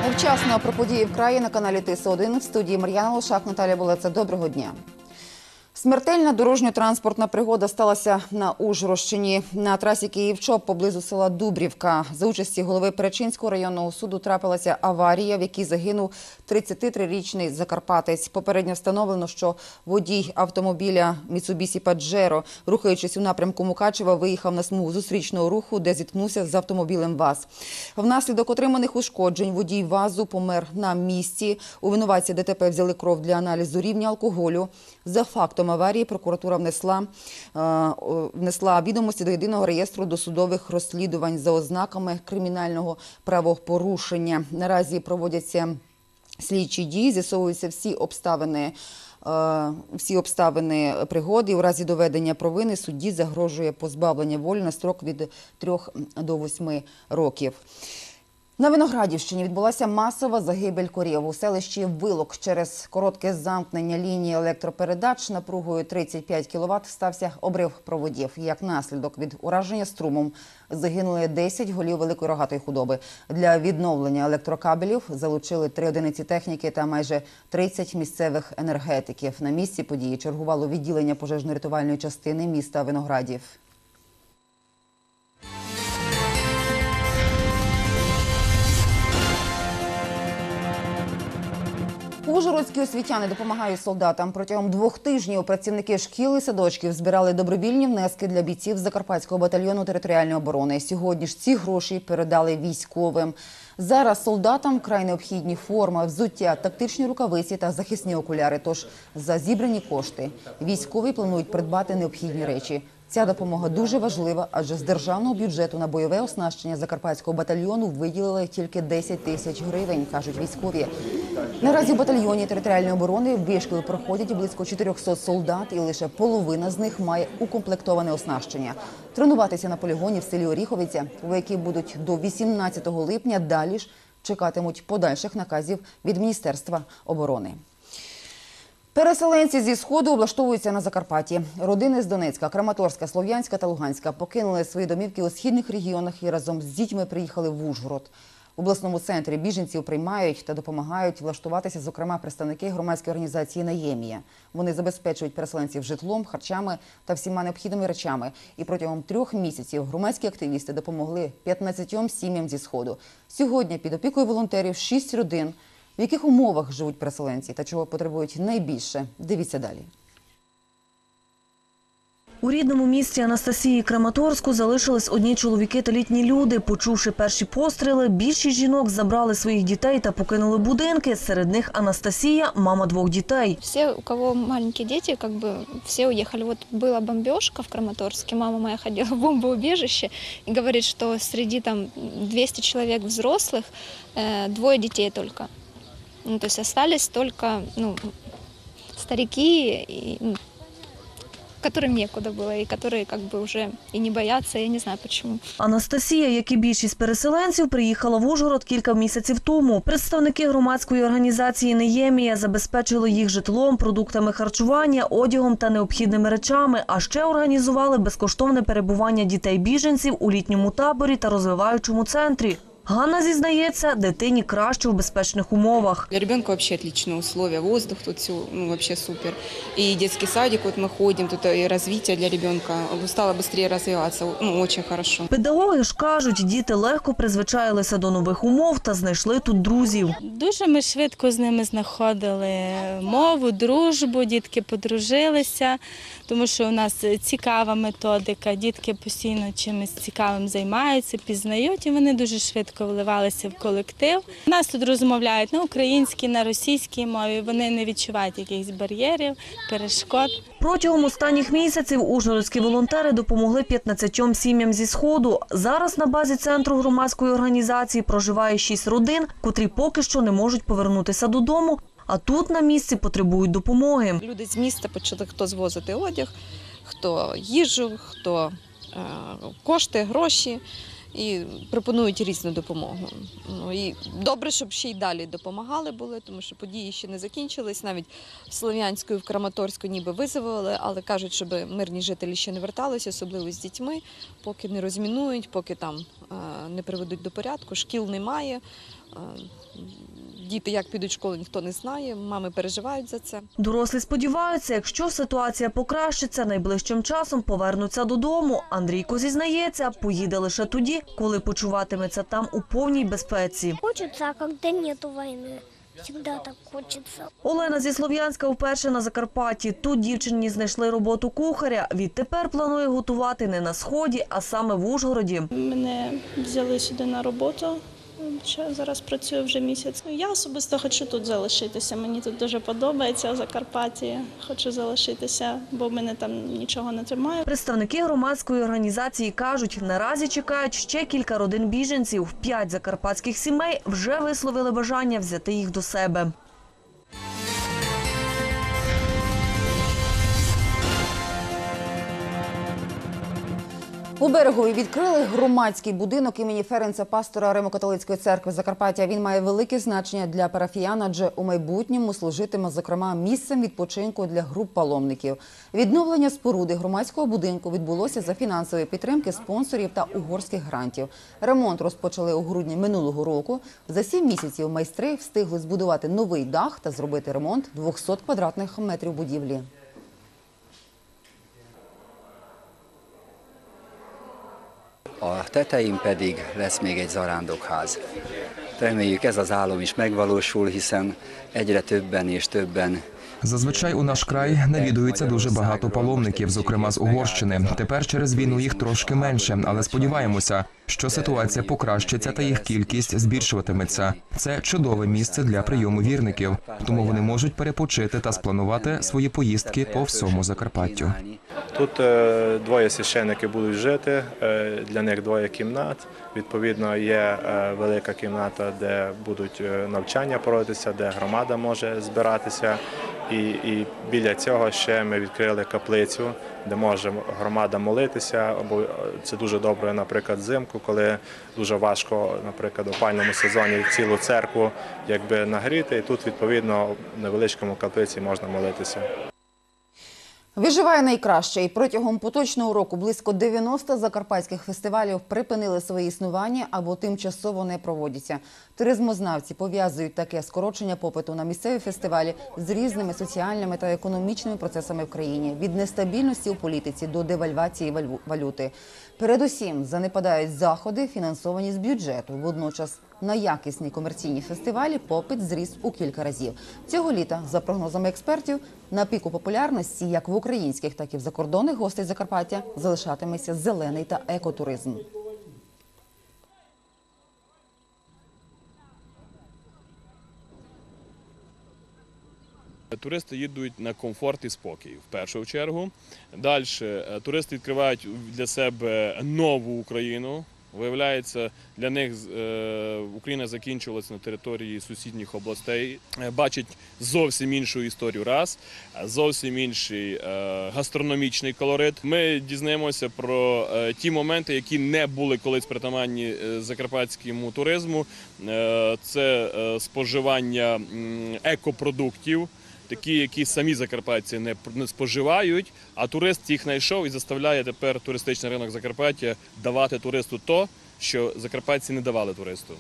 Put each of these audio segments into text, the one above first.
Вчасно про події в краї на каналі ТС1. В студії Мар'яна Лошак, Наталія Болеца. Доброго дня. Смертельна дорожньо-транспортна пригода сталася на Ужгородщині. На трасі Київ-Чоп поблизу села Дубрівка. За участі голови Перечинського районного суду трапилася аварія, в якій загинув 33-річний закарпатець. Попередньо встановлено, що водій автомобіля Mitsubishi Pajero, рухаючись у напрямку Мукачева, виїхав на смугу зустрічного руху, де зіткнувся з автомобілем ВАЗ. Внаслідок отриманих ушкоджень водій ВАЗу помер на місці. У винуватця ДТП взяли кров для аналізу рівня алкоголю. За фактом аварії прокуратура внесла відомості до єдиного реєстру досудових розслідувань за ознаками кримінального правопорушення. Наразі проводяться слідчі дії, з'ясовуються всі обставини пригоди. У разі доведення провини судді загрожує позбавлення волі на строк від 3 до 8 років. На Виноградівщині відбулася масова загибель корів. У селищі Вилок через коротке замкнення лінії електропередач напругою 35 кВт стався обрив проводів. Як наслідок від ураження струмом загинули 10 голів великої рогатої худоби. Для відновлення електрокабелів залучили 3 одиниці техніки та майже 30 місцевих енергетиків. На місці події чергувало відділення пожежно-рятувальної частини міста Виноградів. Ужгородські освітяни допомагають солдатам. Протягом 2 тижнів працівники шкіл і садочків збирали добровільні внески для бійців Закарпатського батальйону територіальної оборони. Сьогодні ж ці гроші передали військовим. Зараз солдатам вкрай необхідні форма, взуття, тактичні рукавиці та захисні окуляри. Тож за зібрані кошти військові планують придбати необхідні речі. Ця допомога дуже важлива, адже з державного бюджету на бойове оснащення Закарпатського батальйону виділили тільки 10 тисяч гривень, кажуть військові. Наразі в батальйоні територіальної оборони вишкіл проходять близько 400 солдат, і лише половина з них має укомплектоване оснащення. Тренуватися на полігоні в селі Оріховиця вояки будуть до 18 липня, далі ж чекатимуть подальших наказів від Міністерства оборони. Переселенці зі Сходу облаштовуються на Закарпатті. Родини з Донецька, Краматорська, Слов'янська та Луганська покинули свої домівки у східних регіонах і разом з дітьми приїхали в Ужгород. В обласному центрі біженців приймають та допомагають влаштуватися, зокрема, представники громадської організації «Наємія». Вони забезпечують переселенців житлом, харчами та всіма необхідними речами. І протягом 3 місяців громадські активісти допомогли 15 сім'ям зі Сходу. Сьогодні під опікою волонтерів 6 родин. В яких умовах живуть переселенці та чого потребують найбільше? Дивіться далі. У рідному місті Анастасії Краматорську залишились одні чоловіки та літні люди. Почувши перші постріли, більшість жінок забрали своїх дітей та покинули будинки. Серед них Анастасія – мама 2 дітей. Всі, у кого маленькі діти, всі уїхали. Вот була бомбежка в Краматорске, мама моя ходила в бомбоубежище и говорит, что среди там 200 человек взрослых 2 детей только. Ну, то есть остались только старики, которым некуда было, и которые уже и не боятся, я не знаю почему. Анастасія, як і більшість переселенців, приїхала в Ужгород кілька місяців тому. Представники громадської організації «Наємія» забезпечили їх житлом, продуктами харчування, одягом та необхідними речами, а ще організували безкоштовне перебування дітей-біженців у літньому таборі та розвиваючому центрі. Ганна зізнається, дитині краще у безпечних умовах. Для ребенка вообще отличные условия, воздух тут все вообще супер. И детский садик, вот мы ходим, тут и развитие для ребенка стало быстрее развиваться, очень хорошо. Педагоги ж кажуть, діти легко призвичаїлися до нових умов та знайшли тут друзів. Дуже ми швидко з ними знаходили мову, дружбу, дітки подружилися, тому що у нас цікава методика, дітки постійно чимось цікавим займаються, пізнають, і вони дуже швидко вливалися в колектив. Нас тут розмовляють на українській, на російській мові, вони не відчувають якихось бар'єрів, перешкод. Протягом останніх місяців ужгородські волонтери допомогли 15 сім'ям зі Сходу. Зараз на базі центру громадської організації проживає 6 родин, котрі поки що не можуть повернутися додому, а тут на місці потребують допомоги. Люди з міста почали хто звозити одяг, хто їжу, хто кошти, гроші. І пропонують різну допомогу. І добре, щоб ще й далі допомагали були, тому що події ще не закінчились. Навіть в Слов'янську і в Краматорську ніби визволили, але кажуть, щоб мирні жителі ще не верталися, особливо з дітьми, поки не розмінують, поки там не приведуть до порядку, шкіл немає. Діти як підуть в школу, ніхто не знає, мами переживають за це. Дорослі сподіваються, якщо ситуація покращиться, найближчим часом повернуться додому. Андрійко зізнається, поїде лише тоді, коли почуватиметься там у повній безпеці. Хочется, а когда нету войны. Всегда так хочется. Олена зі Слов'янська вперше на Закарпатті. Тут дівчині знайшли роботу кухаря. Відтепер планує готувати не на Сході, а саме в Ужгороді. Мене взяли сюди на роботу. Зараз працюю вже місяць. Я особисто хочу тут залишитися. Мені тут дуже подобається в Закарпатті. Хочу залишитися, бо мене там нічого не тримає. Представники громадської організації кажуть, наразі чекають ще кілька родин біженців. 5 закарпатських сімей вже висловили бажання взяти їх до себе. У Берегові відкрили громадський будинок імені Ференца Пастора Римо-католицької церкви Закарпаття. Він має велике значення для парафіян, адже у майбутньому служитиме, зокрема, місцем відпочинку для груп паломників. Відновлення споруди громадського будинку відбулося за фінансової підтримки спонсорів та угорських грантів. Ремонт розпочали у грудні минулого року. За 7 місяців майстри встигли збудувати новий дах та зробити ремонт 200 квадратних метрів будівлі. A tetején pedig lesz még egy zarándokház. Reméljük ez az álom is megvalósul, hiszen egyre többen és többen. Зазвичай у наш край навідується дуже багато паломників, зокрема з Угорщини. Тепер через війну їх трошки менше, але сподіваємося, що ситуація покращиться та їх кількість збільшуватиметься. Це чудове місце для прийому вірників, тому вони можуть перепочити та спланувати свої поїздки по всьому Закарпаттю. Тут 2 священники будуть жити, для них 2 кімнат. Відповідно, є велика кімната, де будуть навчання проводитися, де громада може збиратися. І біля цього ще ми відкрили каплицю, де може громада молитися, бо це дуже добре, наприклад, взимку, коли дуже важко, наприклад, у опалювальному сезоні цілу церкву якби нагріти, і тут, відповідно, в невеличкому каплиці можна молитися. Виживає найкраще. І протягом поточного року близько 90 закарпатських фестивалів припинили своє існування або тимчасово не проводяться. Туризмознавці пов'язують таке скорочення попиту на місцеві фестивалі з різними соціальними та економічними процесами в країні. Від нестабільності у політиці до девальвації валюти. Передусім занепадають заходи, фінансовані з бюджету. Водночас на якісні комерційні фестивалі попит зріс у кілька разів. Цього літа, за прогнозами експертів, на піку популярності як в українських, так і в закордонних гостей Закарпаття залишатиметься зелений та екотуризм. Туристи їдуть на комфорт і спокій, в першу чергу. Далі туристи відкривають для себе нову Україну. Виявляється, для них Україна закінчувалася на території сусідніх областей. Бачать зовсім іншу історію раз, зовсім інший гастрономічний колорит. Ми дізнаємося про ті моменти, які не були колись притаманні закарпатському туризму. Це споживання екопродуктів, такі, які самі закарпатці не споживають, а турист їх знайшов і заставляє тепер туристичний ринок Закарпаття давати туристу то, що закарпатці не давали туристу.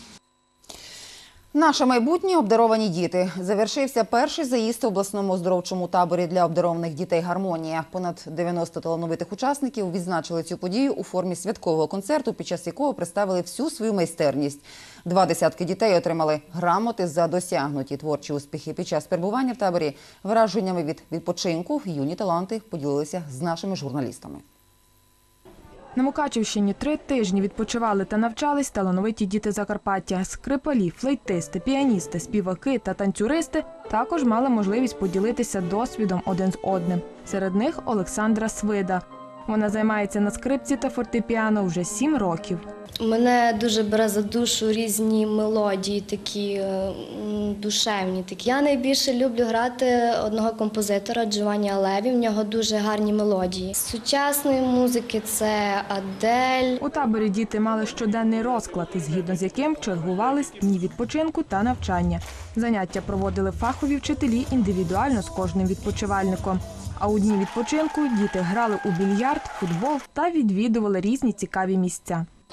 Наше майбутнє – обдаровані діти. Завершився перший заїзд у обласному оздоровчому таборі для обдарованих дітей «Гармонія». Понад 90 талановитих учасників відзначили цю подію у формі святкового концерту, під час якого представили всю свою майстерність. 20 дітей отримали грамоти за досягнуті творчі успіхи. Під час перебування в таборі враженнями від відпочинку юні таланти поділилися з нашими журналістами. На Мукачівщині 3 тижні відпочивали та навчались талановиті діти Закарпаття. Скрипалі, флейтисти, піаністи, співаки та танцюристи також мали можливість поділитися досвідом один з одним. Серед них Олександра Свида. Вона займається на скрипці та фортепіано вже 7 років. Мене дуже бере за душу різні мелодії, такі душевні. Я найбільше люблю грати одного композитора Джованні Алеві. В нього дуже гарні мелодії. З сучасної музики це Адель. У таборі діти мали щоденний розклад, згідно з яким чергувались дні відпочинку та навчання. Заняття проводили фахові вчителі індивідуально з кожним відпочивальником. А у дні відпочинку діти грали у більярд, футбол та відвідували різні цікаві місця.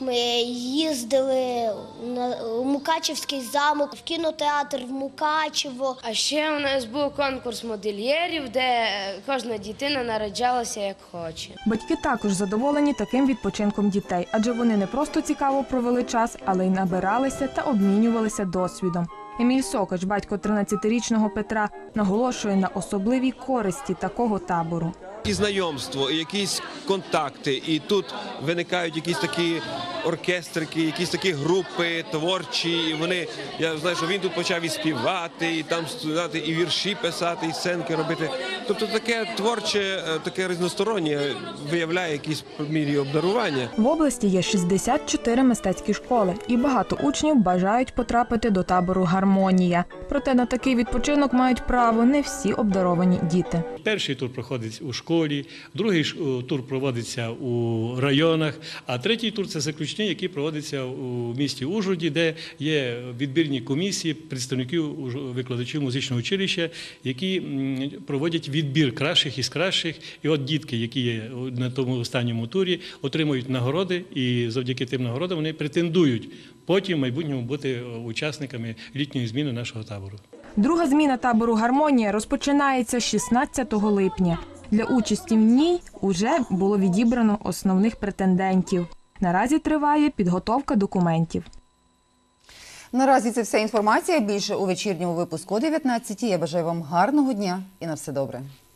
Ми їздили у Мукачівський замок, в кінотеатр в Мукачево. А ще у нас був конкурс модельєрів, де кожна дитина наряджалася як хоче. Батьки також задоволені таким відпочинком дітей, адже вони не просто цікаво провели час, але й набиралися та обмінювалися досвідом. Еміль Сокач, батько 13-річного Петра, наголошує на особливій користі такого табору. І знайомство, і якісь контакти, і тут виникають якісь такі оркестрики, якісь такі групи творчі, і вони, я знаю, що він тут почав і співати, і там студати, і вірші писати, і сценки робити. Тобто таке творче, таке різностороннє виявляє якісь в мірі обдарування. В області є 64 мистецькі школи, і багато учнів бажають потрапити до табору «Гармонія». Проте на такий відпочинок мають право не всі обдаровані діти. Перший тур проходить у школі, другий тур проводиться у районах, а третій тур – це заключний, який проводиться у місті Ужгороді, де є відбірні комісії представників викладачів музичного училища, які проводять відбір кращих із кращих. І от дітки, які є на тому останньому турі, отримують нагороди, і завдяки тим нагородам вони претендують потім в майбутньому бути учасниками літньої зміни нашого табору. Друга зміна табору «Гармонія» розпочинається 16 липня. Для участі в ній уже було відібрано основних претендентів. Наразі триває підготовка документів. Наразі це вся інформація. Більше у вечірньому випуску о 19-й. Я бажаю вам гарного дня і на все добре.